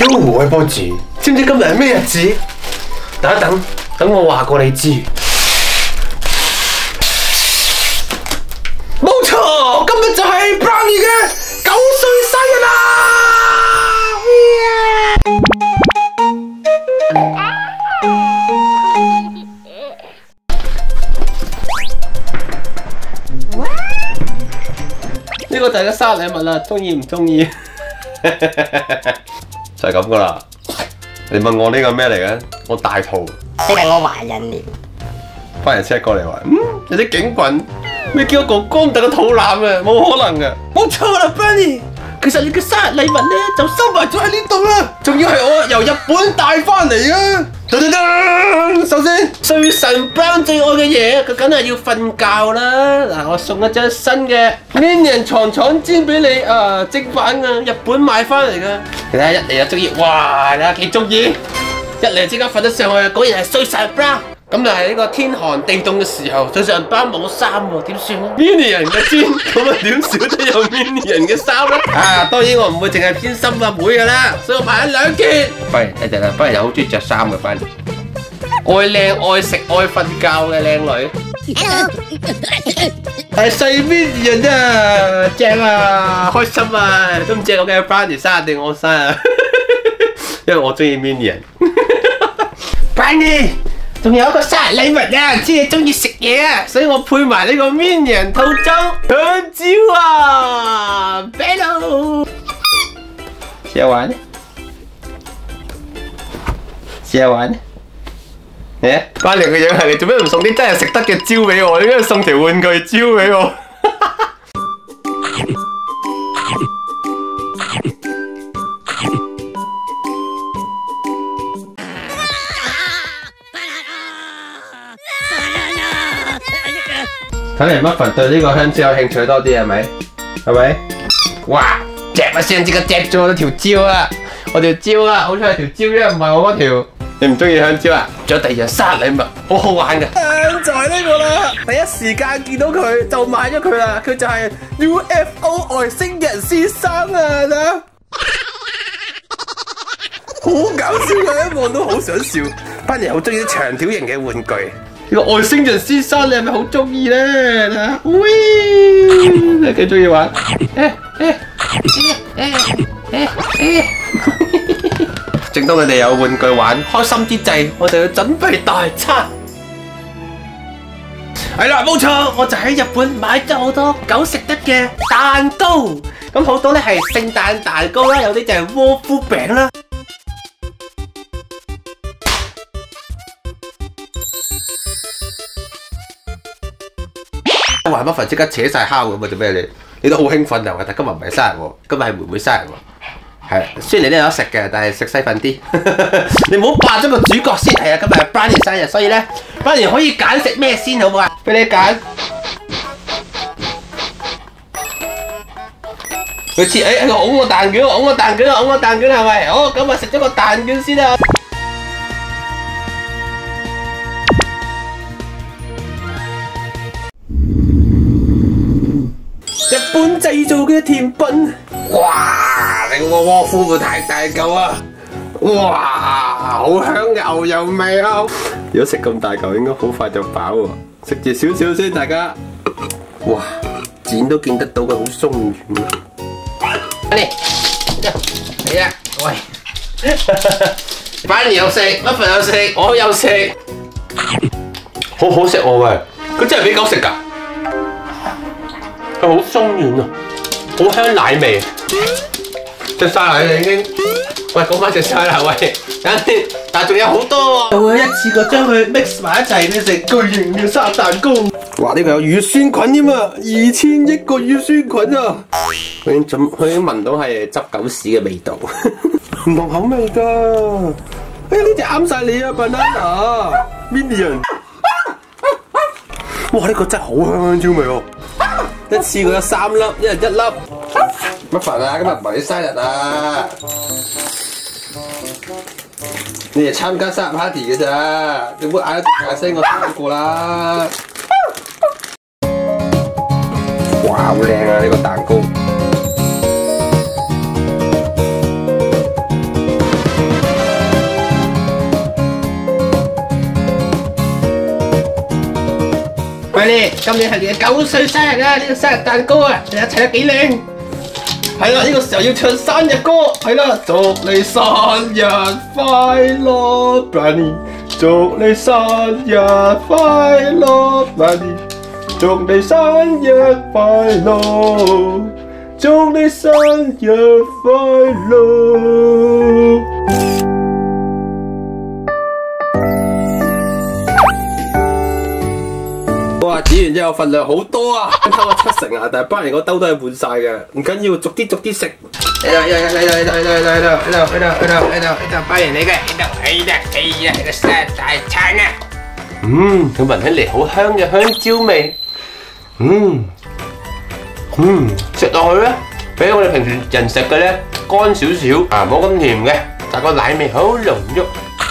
小愛波子，知唔知今日係咩日子？等一等，等我話過你知。冇錯，今日就係 Brownie 嘅9歲生日啦！呢個就係個生日禮物啦，中意唔中意？就係咁噶啦。你問我呢個咩嚟嘅？我大肚。 呢個我懷孕了。 翻嚟 check 過嚟話，有啲警棍，咩叫我哥哥咁大個肚腩啊？冇可能嘅。冇錯啦 ，Brownie。其實你嘅生日禮物咧就收埋咗喺呢度啦，仲要係我由日本帶翻嚟嘅。首先，睡神 Brown 最愛嘅嘢，佢梗係要瞓覺啦。嗱，我送一張新嘅 Minion 床氈俾你啊，正版嘅，日本買翻嚟嘅。你睇下一嚟就中意，哇！你睇下幾中意，一嚟即刻瞓得上去，果然係睡神 Brown。咁就係呢個天寒地凍嘅時候，睡神 Brown冇衫喎，點算咧 ？Minion 嘅氈，咁啊點少得有 Minion 嘅衫咧？啊，當然我唔會淨係偏心啊妹噶啦，所以我買咗2件。不如睇睇啦，不如又好中意着衫嘅，反正愛靚愛食愛瞓覺嘅靚女。係細 Minion啊，正啊，開心啊，都唔知我嘅 Brownie 生日定我生日，因為我中意 Minion。Brownie。仲有一個生日禮物啊！知你中意食嘢啊，所以我配埋呢個 Minion 套裝香蕉啊 ，Bello， 試下玩，試下玩。Brownie嘅樣係你做咩唔送啲真係食得嘅蕉俾我？你應該送條玩具蕉俾我。睇嚟Muffin對呢個香蕉有興趣多啲係咪？係咪？哇！嚼一聲即刻嚼咗我條蕉啊！我條蕉啊，好彩係條蕉啫，唔係我嗰條。你唔中意香蕉啊？仲有第二樣生日禮物，好好玩嘅。就係呢個啦！第一時間見到佢就買咗佢啦。佢就係 UFO 外星人先生啊！好搞笑嘅，一望都好想笑。班人好中意啲長條型嘅玩具。呢個外星人先生你係咪好中意咧？喂，你幾中意玩？正當你哋有玩具玩，開心之際，我就要準備大餐。係啦，冇錯，我就喺日本買咗好多狗食得嘅蛋糕。咁好多咧係聖誕蛋糕啦，有啲就係窩夫餅啦。我話Muffin即刻扯晒烤咁啊！做咩你都好興奮啊！但今日唔係生日喎，今日係妹妹生日喎。係，雖然你都有得食嘅，但係食細份啲。你唔好霸咗個主角先。係啊，今日係Brownie生日，所以咧Brownie可以揀食咩先好唔好啊？俾你揀。佢切佢拱個蛋卷，拱個蛋卷，拱個蛋卷係咪？好，咁啊食咗個蛋卷先啦。日本製造嘅甜品，哇！你個窩夫會太大嚿啊！哇，好香嘅牛油味啊！如果食咁大嚿，應該好快就飽喎。食住少少先，大家。哇，剪都見得到佢好鬆軟啊！嚟，嚟啊！喂，Brownie又食，Muffin又食，我又食，好好食喎喂！佢真係俾狗食㗎。佢好鬆軟啊，好香奶味。食晒啦你已經，喂講翻食晒啦喂，等先，但係仲有好多喎。我會一次過將佢 mix 埋一齊變成巨型嘅生日蛋糕。哇！呢個有乳酸菌添啊，2000億個乳酸菌啊！佢已經聞到係執狗屎嘅味道，唔同口味㗎。哎呀，呢隻啱晒你啊 ，Banana Minion。哇！呢個真係好香香蕉味喎。一次過有3粒，一人1粒。Muffin啊，今日唔係你生日啊，你係參加生日 party 嘅咋，你唔好嗌得大聲，我聽過啦。哇，好靚啊！呢個蛋糕。 今年係你嘅9歲生日啊！呢個生日蛋糕啊，你一齊得幾靚？係啦，呢個時候要唱生日歌，係啦，祝你生日快樂 ，Bunny， 祝你生日快樂 ，Bunny， 祝你生日快樂，祝你生日快樂。哇！煮完之後份量好多啊，偷咗7成啊，但係Bunny個兜都係滿晒嘅，唔緊要，逐啲食。嚟到，Bunny你嘅，嚟到生日大餐啊！佢聞起嚟好香嘅香蕉味，食落去咧，比我哋平時人食嘅咧乾少少啊，冇咁甜嘅，但個奶味好濃郁。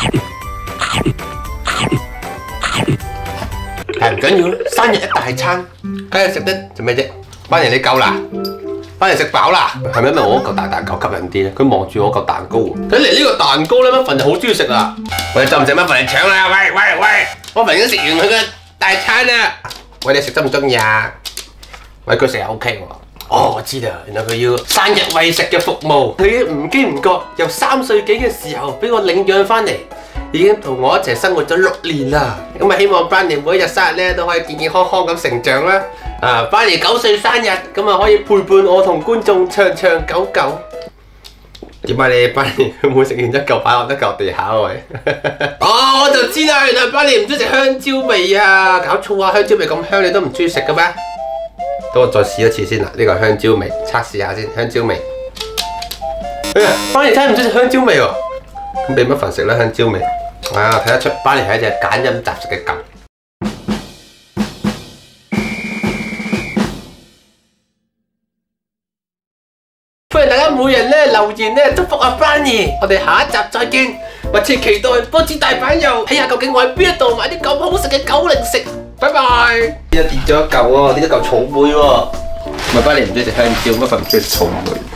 係唔緊要，生日一大餐，梗係食得做咩啫？Bunny你夠啦，Bunny食飽啦，係咪因為我嗰嚿大蛋糕吸引啲咧？佢望住我嚿蛋糕，睇嚟呢個蛋糕咧，Muffin就好中意食啊！喂，就唔使Muffin嚟搶啦！喂，Muffin已經食完佢嘅大餐啦！喂，你食得唔中意啊？喂，佢食又 OK 喎。哦，我知啦，原來佢要生日餵食嘅服務，佢唔經唔覺由3歲幾嘅時候俾我領養翻嚟。已經同我一齊生活咗6年啦，咁啊希望Bunny每一日生日咧都可以健健康康咁成長啦。Bunny 9歲生日，咁啊可以陪伴我同觀眾長長久久。點解你Bunny佢每食完一嚿擺落一嚿地下喂？哦，我就知啦，原來Bunny唔中意食香蕉味啊！搞錯啊，香蕉味咁香，你都唔中意食嘅咩？等我再試一次先啦，呢個香蕉味，測試下先，香蕉味。Bunny睇唔中意食香蕉味喎，咁俾Muffin食啦香蕉味。睇得出Bunny係一隻揀飲擇食嘅狗。歡迎大家每人咧留言咧祝福阿Bunny，我哋下一集再見，密切期待波子大阪遊，睇下究竟我喺邊一度買啲咁好食嘅狗零食。拜拜。呢度跌咗一嚿喎，跌咗嚿草莓喎。唔係Bunny唔中意食香蕉，Muffin唔中意食草莓。